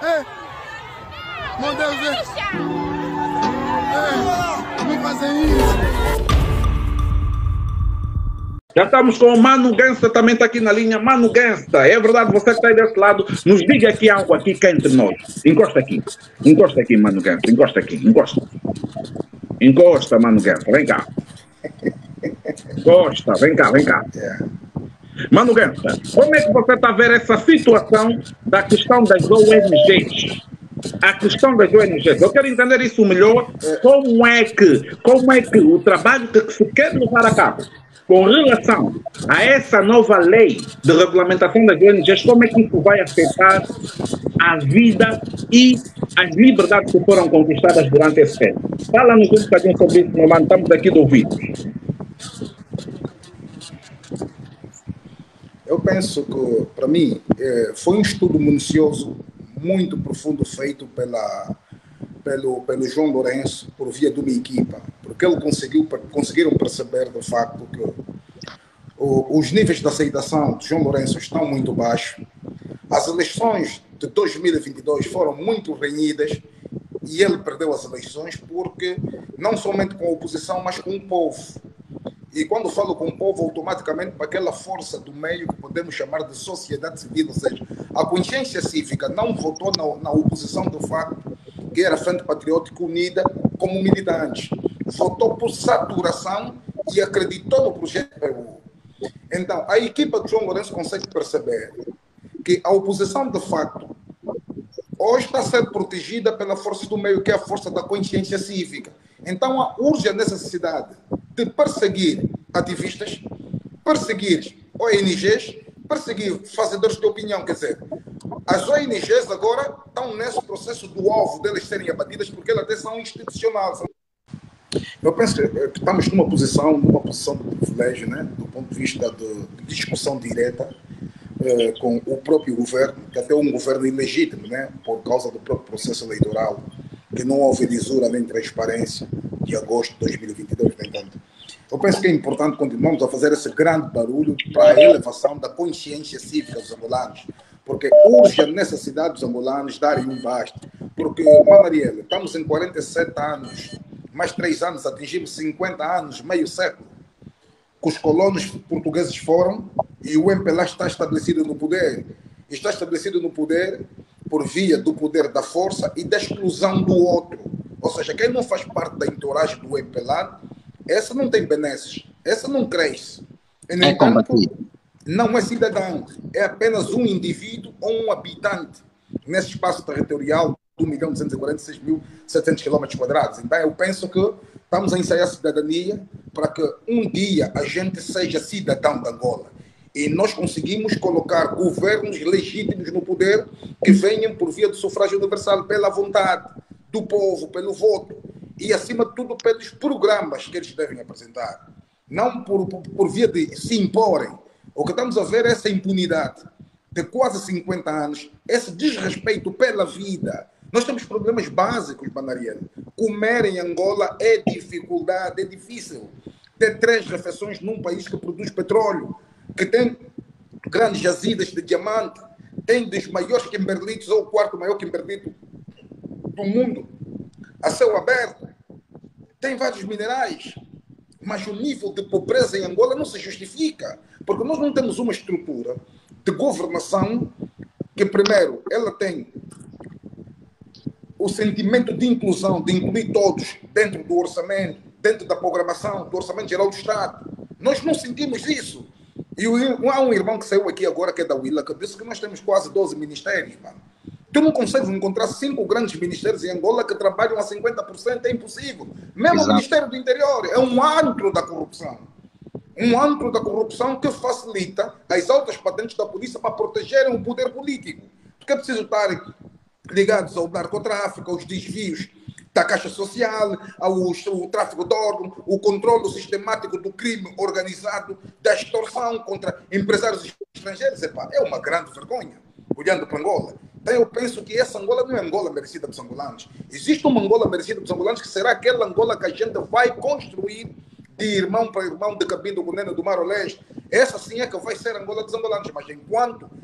É. Meu Deus, não fazem isso. Já estamos com o Mano Gangsta, também está aqui na linha. Mano Gangsta, é verdade, você que está aí desse lado, nos diga aqui algo aqui cá entre nós. Encosta aqui, Mano Gangsta, encosta aqui, encosta. Encosta, Mano Gangsta, vem cá. Encosta, vem cá. Mano Gangsta, como é que você está a ver essa situação da questão das ONGs? A questão das ONGs, eu quero entender isso melhor, como é que o trabalho que se quer levar a cabo com relação a essa nova lei de regulamentação das ONGs, como é que isso vai afetar a vida e as liberdades que foram conquistadas durante esse tempo? Fala-nos um bocadinho sobre isso, meu mano, estamos aqui de ouvido. Eu penso que, para mim, foi um estudo minucioso, muito profundo, feito pelo João Lourenço, por via de uma equipa, porque ele conseguiram perceber, de facto, que os níveis de aceitação de João Lourenço estão muito baixos. As eleições de 2022 foram muito renhidas e ele perdeu as eleições porque, não somente com a oposição, mas com o povo. E quando falo com o povo, automaticamente para aquela força do meio que podemos chamar de sociedade civil, ou seja, a consciência cívica não votou na oposição do facto que era Frente Patriótica Unida como militante. Votou por saturação e acreditou no projeto PU. Então, a equipa de João Lourenço consegue perceber que a oposição, de facto, hoje está a ser protegida pela força do meio, que é a força da consciência cívica. Então, urge a necessidade de perseguir ativistas, perseguir ONGs, perseguir fazedores de opinião. Quer dizer, as ONGs agora estão nesse processo do alvo delas serem abatidas porque elas até são institucionais. Eu penso que estamos numa posição de privilégio, né, do ponto de vista de discussão direta com o próprio governo, que até é um governo ilegítimo, né, por causa do próprio processo eleitoral, que não houve lisura nem transparência de agosto de 2022, no entanto. Eu penso que é importante continuarmos a fazer esse grande barulho para a elevação da consciência cívica dos angolanos, porque urge a necessidade dos angolanos darem um basta. Porque, Marielle, estamos em 47 anos, mais 3 anos, atingimos 50 anos, meio século, que os colonos portugueses foram e o MPLA está estabelecido no poder. Está estabelecido no poder por via do poder da força e da exclusão do outro. Ou seja, quem não faz parte da entourage do MPLA, essa não tem benesses, essa não cresce. E, no entanto, não é cidadão, é apenas um indivíduo ou um habitante nesse espaço territorial de 1.246.700 km². Então, eu penso que estamos a ensaiar a cidadania para que um dia a gente seja cidadão de Angola. E nós conseguimos colocar governos legítimos no poder que venham por via do sufrágio universal, pela vontade do povo, pelo voto. E, acima de tudo, pelos programas que eles devem apresentar. Não por via de se imporem. O que estamos a ver é essa impunidade de quase 50 anos, esse desrespeito pela vida. Nós temos problemas básicos, Marielle. Comer em Angola é dificuldade, é difícil. Ter 3 refeições num país que produz petróleo, que tem grandes jazidas de diamante, tem dos maiores quimberlitos, ou o 4º maior quimberlito do mundo, a céu aberto, tem vários minerais, mas o nível de pobreza em Angola não se justifica, porque nós não temos uma estrutura de governação que, primeiro, ela tem o sentimento de inclusão, de incluir todos dentro do orçamento, dentro da programação, do Orçamento Geral do Estado. Nós não sentimos isso. E há um irmão que saiu aqui agora, que é da Willa, que disse que nós temos quase 12 ministérios, mano. Tu não consegues encontrar 5 grandes ministérios em Angola que trabalham a 50%, é impossível. Mesmo Exato. O Ministério do Interior é um antro da corrupção. Um antro da corrupção que facilita as altas patentes da polícia para protegerem o poder político. Porque é preciso estar ligados ao narcotráfico, aos desvios da Caixa Social, ao tráfico de órgãos, o controle sistemático do crime organizado, da extorsão contra empresários estrangeiros. É uma grande vergonha, olhando para Angola. Então eu penso que essa Angola não é Angola merecida dos angolanos. Existe uma Angola merecida dos angolanos que será aquela Angola que a gente vai construir de irmão para irmão, de Cabinda, Cunene, do Mar ao Leste. Essa sim é que vai ser Angola dos angolanos. Mas enquanto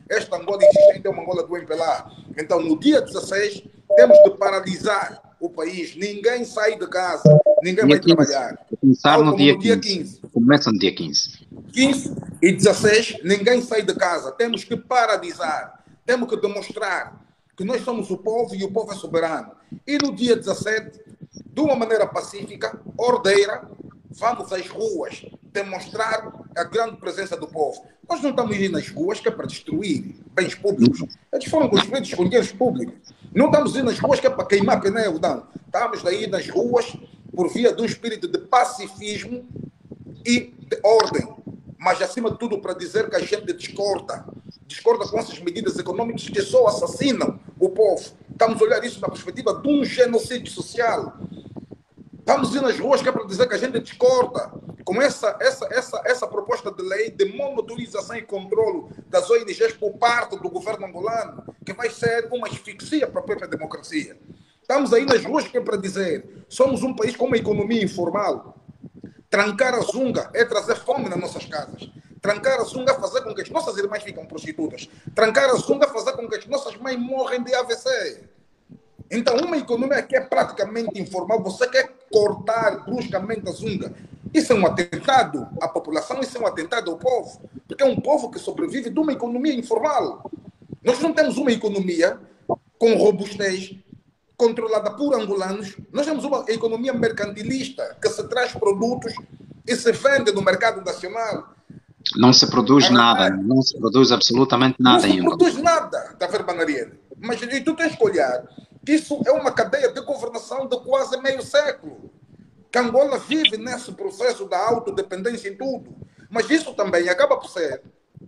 esta Angola existente é uma Angola do MPLA. Então, no dia 16, temos de paralisar o país. Ninguém sai de casa, ninguém vai trabalhar. Começar no dia 15. Começa no dia 15. 15 e 16, ninguém sai de casa. Temos que paralisar. Temos que demonstrar que nós somos o povo e o povo é soberano. E no dia 17, de uma maneira pacífica, ordeira, vamos às ruas demonstrar a grande presença do povo. Nós não estamos indo nas ruas que é para destruir bens públicos. Eles foram construídos com dinheiros públicos. Não estamos indo nas ruas que é para queimar pneu, não. Estamos aí nas ruas por via de um espírito de pacifismo e de ordem. Mas, acima de tudo, para dizer que a gente discorda com essas medidas econômicas que só assassinam o povo. Estamos a olhar isso na perspectiva de um genocídio social. Estamos indo nas ruas que é para dizer que a gente discorda com essa proposta de lei de monitorização e controle das ONGs por parte do governo angolano, que vai ser uma asfixia para a própria democracia. Estamos aí nas ruas que é para dizer somos um país com uma economia informal. Trancar a zunga é trazer fome nas nossas casas. Trancar a zunga é fazer com que as nossas irmãs fiquem prostitutas. Trancar a zunga é fazer com que as nossas mães morrem de AVC. Então, uma economia que é praticamente informal, você quer cortar bruscamente a zunga. Isso é um atentado à população, isso é um atentado ao povo. Porque é um povo que sobrevive de uma economia informal. Nós não temos uma economia com robustez, controlada por angolanos. Nós temos uma economia mercantilista que se traz produtos e se vende no mercado nacional. Não se produz nada, não se produz absolutamente nada. Não se produz nada, está a ver, Banariel? Mas e tu tens que olhar que isso é uma cadeia de governação de quase meio século. Que Angola vive nesse processo da autodependência em tudo. Mas isso também acaba por ser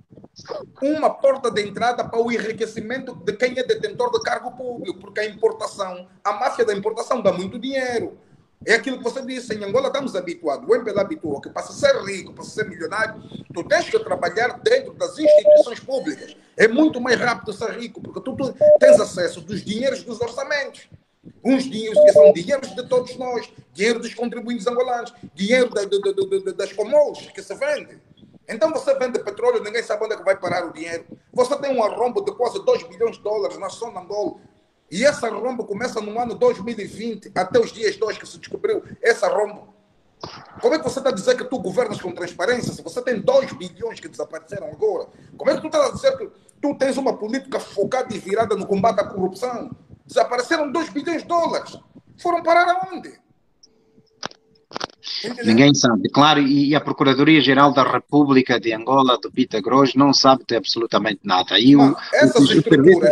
uma porta de entrada para o enriquecimento de quem é detentor de cargo público, porque a importação, a máfia da importação dá muito dinheiro. É aquilo que você disse, em Angola estamos habituados, o MPLA habituou que para ser rico, para ser milionário, tu tens que trabalhar dentro das instituições públicas. É muito mais rápido ser rico, porque tu tens acesso dos dinheiros dos orçamentos. Uns dinheiros que são dinheiros de todos nós, dinheiro dos contribuintes angolanos, dinheiro das comores que se vende. Então você vende petróleo, ninguém sabe onde é que vai parar o dinheiro. Você tem um arrombo de quase 2 bilhões de dólares na zona de Angola. E esse arrombo começa no ano 2020, até os dias 2 que se descobriu esse arrombo. Como é que você está a dizer que tu governas com transparência se você tem 2 bilhões que desapareceram agora? Como é que tu está a dizer que tu tens uma política focada e virada no combate à corrupção? Desapareceram 2 bilhões de dólares. Foram parar aonde? Entendeu? Ninguém sabe, claro, e a Procuradoria-Geral da República de Angola, do Pita Gross, não sabe de absolutamente nada. Essas estruturas,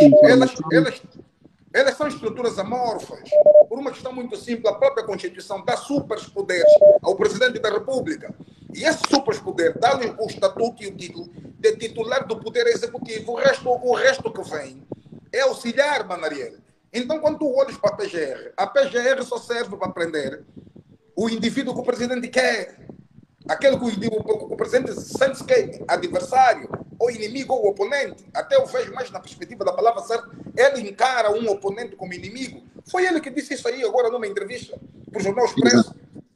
elas são estruturas amorfas, por uma questão muito simples. A própria Constituição dá superpoderes ao Presidente da República. E esse superpoder dá-lhe o estatuto e o título de titular do Poder Executivo. O resto que vem é auxiliar, Manariel. Então, quando tu olhas para a PGR só serve para prender o indivíduo que o Presidente quer. Aquele que o Presidente sente que é adversário, ou inimigo, ou oponente. Até eu vejo mais na perspectiva da palavra certa. Ele encara um oponente como inimigo. Foi ele que disse isso aí agora numa entrevista para o Jornal Expresso.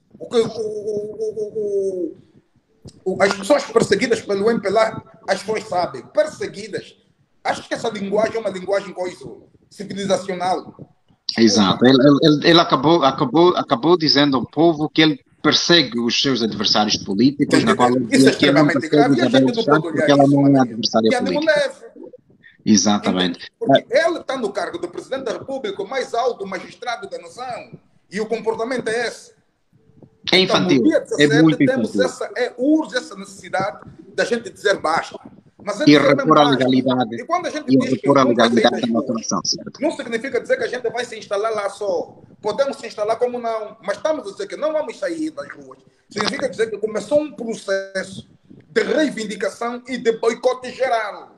As pessoas perseguidas pelo MPLA, as pessoas sabem. Perseguidas. Acho que essa linguagem é uma linguagem civilizacional. Exato. Ele acabou dizendo ao povo que ele persegue os seus adversários políticos, na qual isso é extremamente grave, e a gente não pode olhar porque ela isso, não é adversária política. Exatamente. Porque ele está no cargo do Presidente da República, o mais alto magistrado da nação, e o comportamento é esse. É infantil, então, no dia 17, é muito temos infantil. urge essa necessidade da gente dizer basta. Mas E repor a legalidade. E quando a gente E diz que repor a não vai sair legalidade das da ruas, operação, certo? não significa dizer que a gente vai se instalar lá só. Podemos se instalar como não, mas estamos a dizer que não vamos sair das ruas. Significa dizer que começou um processo de reivindicação e de boicote geral.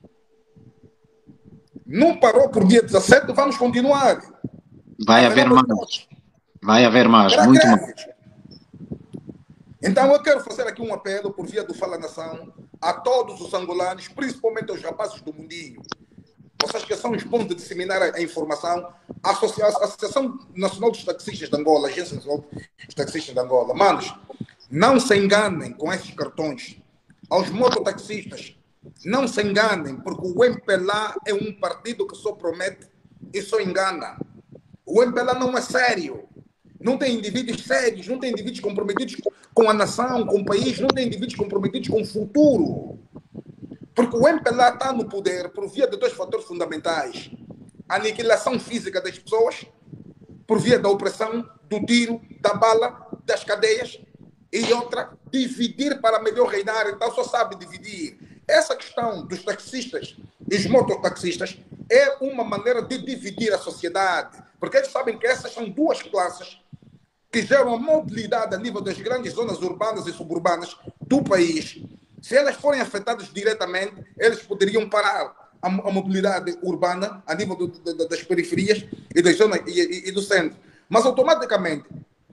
Não parou por dia 17, vamos continuar. Vai haver mais. Vai haver mais, muito mais. Então eu quero fazer aqui um apelo por via do Fala Nação a todos os angolanos, principalmente aos rapazes do mundinho. Vocês que são os bons de disseminar a informação, a Associação Nacional dos Taxistas de Angola, a Agência Nacional dos Taxistas de Angola. Manos, não se enganem com esses cartões. Aos mototaxistas, Não se enganem, porque o MPLA é um partido que só promete e só engana. O MPLA não é sério. Não tem indivíduos sérios, não tem indivíduos comprometidos com a nação, com o país, não tem indivíduos comprometidos com o futuro. Porque o MPLA está no poder por via de dois fatores fundamentais. A aniquilação física das pessoas, por via da opressão, do tiro, da bala, das cadeias, e outra, dividir para melhor reinar. Então só sabe dividir. Essa questão dos taxistas e os mototaxistas é uma maneira de dividir a sociedade. Porque eles sabem que essas são duas classes que geram a mobilidade a nível das grandes zonas urbanas e suburbanas do país. Se elas forem afetadas diretamente, eles poderiam parar a mobilidade urbana a nível das periferias e das zonas e do centro. Mas automaticamente,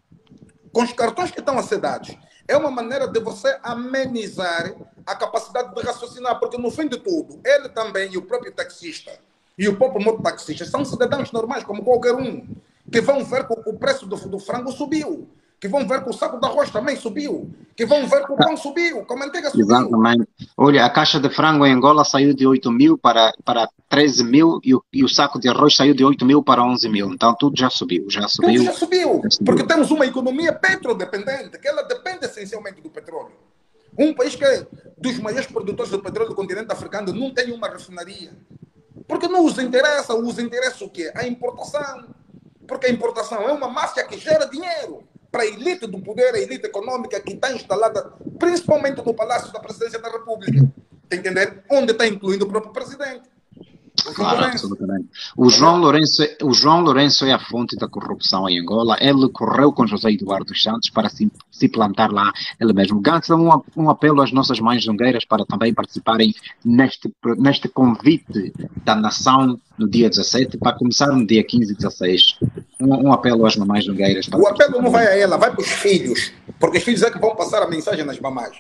com os cartões que estão a ser dados, é uma maneira de você amenizar a capacidade de raciocinar, porque no fim de tudo, ele também e o próprio taxista e o próprio mototaxista são cidadãos normais como qualquer um, que vão ver que o preço do frango subiu, que vão ver que o saco de arroz também subiu, que vão ver que o pão subiu, que a manteiga subiu. Exatamente. Olha, a caixa de frango em Angola saiu de 8 mil para 13 mil e o saco de arroz saiu de 8 mil para 11 mil. Então tudo já subiu. Tudo já subiu, porque temos uma economia petrodependente, que ela depende essencialmente do petróleo. Um país que é dos maiores produtores de petróleo do continente africano não tem uma refinaria. Porque não os interessa o quê? A importação. Porque a importação é uma máfia que gera dinheiro para a elite do poder, a elite econômica que está instalada principalmente no Palácio da Presidência da República. Entender? Onde está incluindo o próprio presidente. Claro, absolutamente. O João Lourenço é a fonte da corrupção em Angola. Ele correu com José Eduardo dos Santos para se plantar lá ele mesmo. Gança um apelo às nossas mães zongueiras para também participarem neste convite da nação no dia 17, para começar no dia 15 e 16. Um apelo às mamães zongueiras. O apelo não vai a ela, vai para os filhos, porque os filhos é que vão passar a mensagem nas mamães.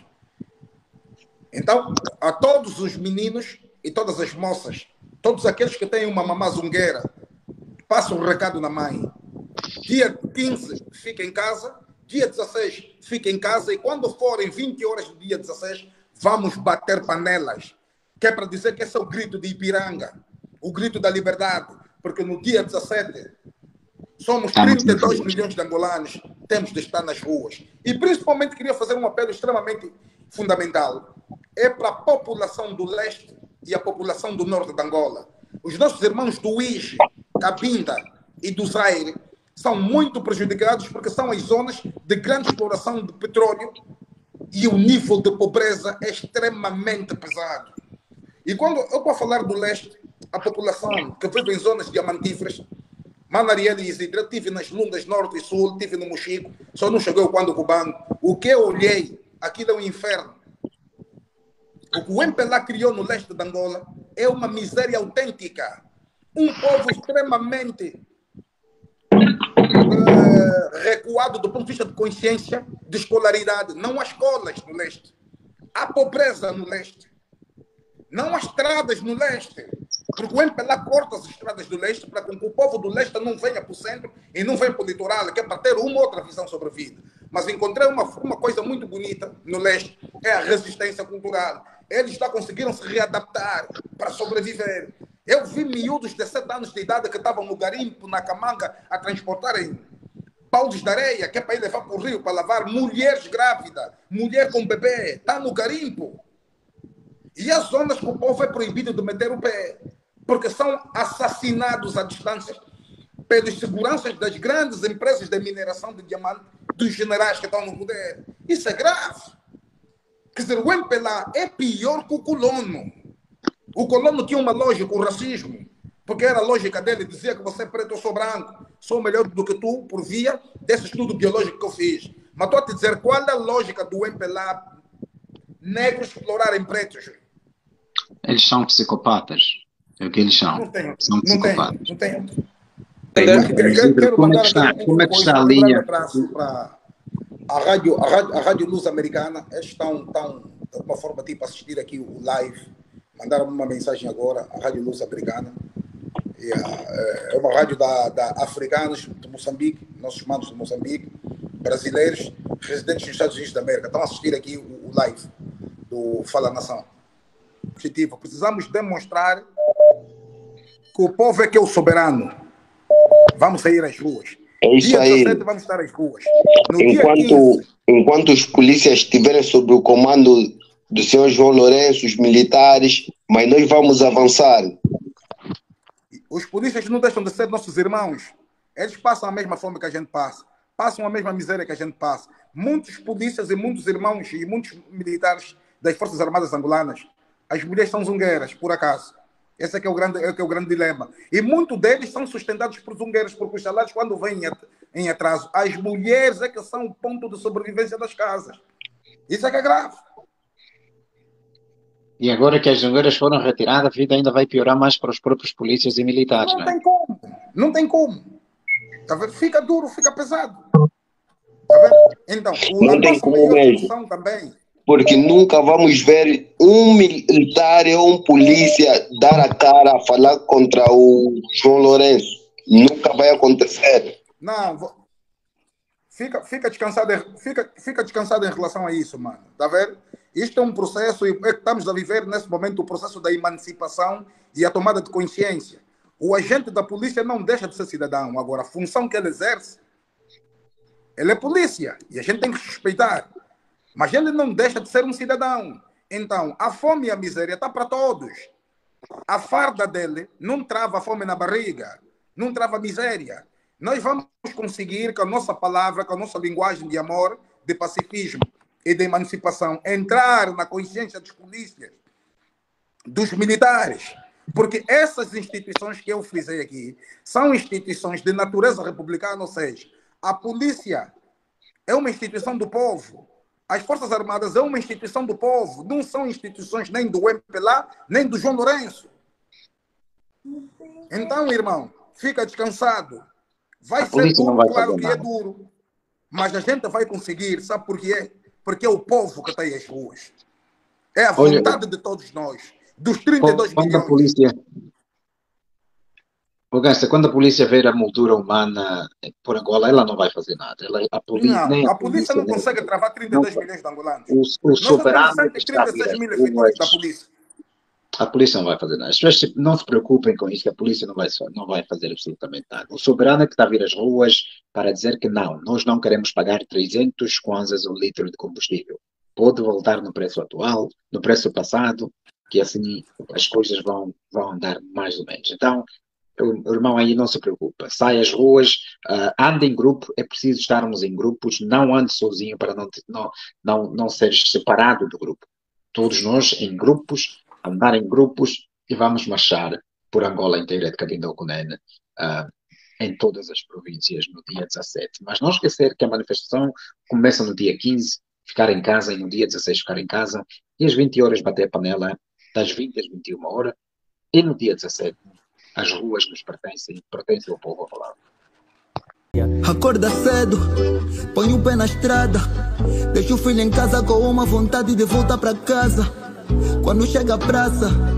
Então, a todos os meninos e todas as moças, todos aqueles que têm uma mamã zongueira, passam o recado na mãe. Dia 15, fica em casa. Dia 16, fica em casa. E quando forem 20 horas do dia 16, vamos bater panelas. Que é para dizer que esse é o grito de Ipiranga. O grito da liberdade. Porque no dia 17, somos 32 milhões de angolanos. Temos de estar nas ruas. E principalmente queria fazer um apelo extremamente fundamental. É para a população do leste e a população do norte de Angola. Os nossos irmãos do Uíge, Cabinda e do Zaire são muito prejudicados porque são as zonas de grande exploração de petróleo e o nível de pobreza é extremamente pesado. E quando eu vou falar do leste, a população que vive em zonas diamantíferas, Manariel e Isidra, estive nas Lundas Norte e Sul, estive no Mochico, só não chegou quando cubano. O que eu olhei, aquilo é um inferno. O que o MPLA criou no leste de Angola é uma miséria autêntica. Um povo extremamente recuado do ponto de vista de consciência, de escolaridade. Não há escolas no leste. Há pobreza no leste. Não há estradas no leste. Porque o MPLA corta as estradas do leste para que o povo do leste não venha para o centro e não venha para o litoral, que é para ter uma outra visão sobre a vida. Mas encontrei uma coisa muito bonita no leste, é a resistência cultural. Eles já conseguiram se readaptar para sobreviver. Eu vi miúdos de 7 anos de idade que estavam no garimpo, na Camanga, a transportarem baldes de areia, que é para ir levar para o rio, para lavar. Mulheres grávidas, mulher com bebê, está no garimpo. E as zonas que o povo é proibido de meter o pé, porque são assassinados à distância pelos seguranças das grandes empresas de mineração de diamante, dos generais que estão no poder. Isso é grave. Quer dizer, o MPLA é pior que o colono. O colono tinha uma lógica, o racismo, porque era a lógica dele, dizia que você é preto, eu sou branco, sou melhor do que tu, por via desse estudo biológico que eu fiz. Mas estou a te dizer, qual é a lógica do MPLA negros explorarem pretos? Eles são psicopatas. É o que eles são. Não tem. São psicopatas. Não tem. Como é que está a linha? Para a Rádio Luz Americana, eles estão de uma forma tipo assistir aqui o live, mandaram uma mensagem agora, a Rádio Luz Americana. É uma rádio da africanos de Moçambique, nossos manos de Moçambique, brasileiros, residentes nos Estados Unidos da América. Estão a assistir aqui o live do Fala Nação. objetivo. Precisamos demonstrar que o povo é que é o soberano. Vamos sair às ruas. É isso dia aí. 17 vamos estar às ruas. No dia 15, enquanto os polícias estiverem sob o comando do senhor João Lourenço, os militares, mas nós vamos avançar. os polícias não deixam de ser nossos irmãos. Eles passam a mesma fome que a gente passa. Passam a mesma miséria que a gente passa. Muitos polícias e muitos irmãos e muitos militares das Forças Armadas angolanas, as mulheres são zungueiras, por acaso. Esse é que é o grande dilema. E muitos deles são sustentados por zungueiros, porque os salários, quando vêm em atraso, as mulheres é que são o ponto de sobrevivência das casas. Isso é que é grave. E agora que as zungueiras foram retiradas, a vida ainda vai piorar mais para os próprios polícias e militares. Não tem como. Não tem como. Tá vendo? Fica duro, fica pesado. Tá vendo? Então, a nossa maior discussão também... Porque nunca vamos ver um militar ou um polícia dar a cara a falar contra o João Lourenço. Nunca vai acontecer. Não, fica descansado em relação a isso, mano. Tá vendo? Isto é um processo, e estamos a viver nesse momento o processo da emancipação e a tomada de consciência. O agente da polícia não deixa de ser cidadão. Agora, a função que ele exerce, ele é polícia. E a gente tem que respeitar. Mas ele não deixa de ser um cidadão. Então, a fome e a miséria está para todos. A farda dele não trava a fome na barriga, não trava a miséria. Nós vamos conseguir, com a nossa palavra, com a nossa linguagem de amor, de pacifismo e de emancipação, entrar na consciência dos polícias, dos militares. Porque essas instituições que eu frisei aqui são instituições de natureza republicana, ou seja, a polícia é uma instituição do povo. As Forças Armadas é uma instituição do povo, não são instituições nem do MPLA, nem do João Lourenço. Então, irmão, fica descansado. Vai ser duro, claro que é duro, mas a gente vai conseguir, sabe por quê? Porque é o povo que está aí às ruas. É a vontade de todos nós, dos 32 milhões. Quando a polícia ver a moldura humana por Angola, ela não vai fazer nada. A polícia não consegue travar 32 milhões de angolanos. O soberano que está 36 mil efetivos da polícia. A polícia não vai fazer nada. As pessoas não se preocupem com isso, que a polícia não vai fazer absolutamente nada. O soberano é que está a vir às ruas para dizer que não, nós não queremos pagar 300 kwanzas o litro de combustível. Pode voltar no preço atual, no preço passado, que assim as coisas vão andar mais ou menos. Então, o irmão aí não se preocupa, sai às ruas, anda em grupo, é preciso estarmos em grupos, não ande sozinho para não ser separado do grupo. Todos nós em grupos, andar em grupos e vamos marchar por Angola inteira de Cabinda-Cunene, em todas as províncias no dia 17. Mas não esquecer que a manifestação começa no dia 15, ficar em casa, e no dia 16 ficar em casa, e às 20 horas bater a panela, das 20 às 21 horas, e no dia 17 as ruas nos pertencem ao povo a falar. Acorda cedo, põe o pé na estrada, deixa o filho em casa com uma vontade de voltar para casa. Quando chega a praça,